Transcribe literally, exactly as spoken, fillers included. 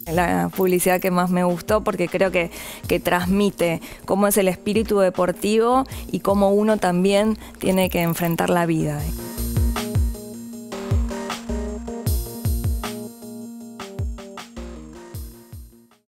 La publicidad que más me gustó porque creo que, que transmite cómo es el espíritu deportivo y cómo uno también tiene que enfrentar la vida.